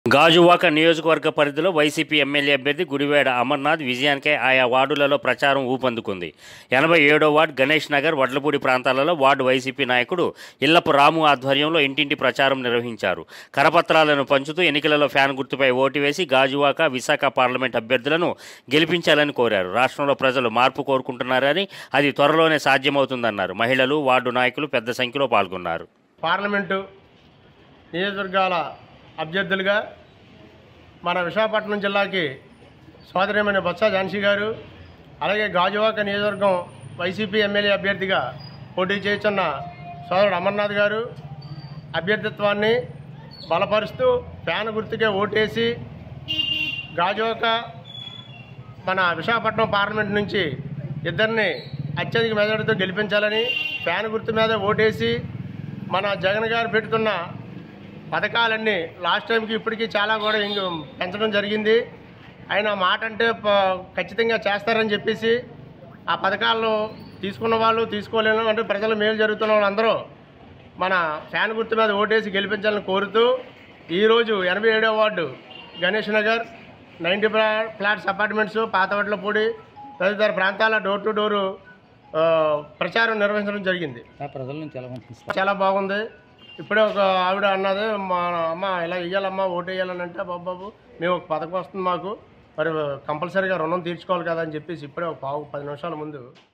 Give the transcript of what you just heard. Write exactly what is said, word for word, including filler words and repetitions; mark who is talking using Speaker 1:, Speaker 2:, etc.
Speaker 1: గాజువాక నియోజకవర్గ పరిధిలో YCP MLA అభ్యర్థి గుడివాడ అమర్నాథ్ విజయానికై ఆయా వార్డులలో ప్రచారం ఊపందుకుంది. ఎనభై ఏడో వార్డు గణేష్ నగర్, వడ్లపూడి ప్రాంతాలలో వార్డు వైసీపీ నాయకుడు ఇల్లపు రాము ఆధ్వర్యంలో ఇంటింటి ప్రచారం నిర్వహించారు. కరపత్రాలను పంచుతూ ఎన్నికలలో ఫ్యాన్ గుర్తుపై ఓటు వేసి గాజువాక, విశాఖ పార్లమెంట్ అభ్యర్థులను గెలిపించాలని కోరారు. రాష్ట్రంలో ప్రజలు మార్పు కోరుకుంటున్నారని, అది త్వరలోనే సాధ్యమవుతుందన్నారు. మహిళలు, వార్డు నాయకులు పెద్ద సంఖ్యలో పాల్గొన్నారు.
Speaker 2: పార్లమెంటు నియోజకవర్గాల అభ్యర్థులుగా మన విశాఖపట్నం జిల్లాకి సోదరిమైన బొత్స ఝాన్సీ గారు, అలాగే గాజువాక నియోజకవర్గం వైసీపీ ఎమ్మెల్యే అభ్యర్థిగా పోటీ చేస్తున్న సోదరుడు అమర్నాథ్ గారు అభ్యర్థిత్వాన్ని బలపరుస్తూ ఫ్యాన్ గుర్తుకే ఓటేసి గాజువాక మన విశాఖపట్నం పార్లమెంట్ నుంచి ఇద్దరిని అత్యధిక మెజారిటీతో గెలిపించాలని, ఫ్యాన్ గుర్తు మీద ఓటేసి మన జగన్ గారు పెడుతున్న పథకాలన్నీ లాస్ట్ టైంకి ఇప్పటికీ చాలా కూడా ఇంక పెంచడం జరిగింది. ఆయన మాట అంటే ఖచ్చితంగా చేస్తారని చెప్పేసి ఆ పథకాలను తీసుకున్న వాళ్ళు, తీసుకోలేను అంటే ప్రజలు మేలు జరుగుతున్న వాళ్ళందరూ మన ఫ్యాన్ గుర్తు మీద ఓటేసి గెలిపించాలని కోరుతూ ఈరోజు ఎనభై ఏడవ ward Ganesh Nagar, ninety flats apartments, Pathavadlapudi తదితర ప్రాంతాల డోర్ టు డోరు ప్రచారం నిర్వహించడం జరిగింది.
Speaker 1: ప్రజల నుంచి
Speaker 2: చాలా బాగుంది. ఇప్పుడే ఒక ఆవిడ అన్నది, మా అమ్మ ఇలా ఇవ్వాలమ్మా, ఓటు వేయాలని అంటే, బాబు మేము ఒక పథకం వస్తుంది మాకు, మరి కంపల్సరీగా రుణం తీర్చుకోవాలి కదా అని చెప్పేసి ఇప్పుడే ఒక పావు పది నిమిషాల ముందు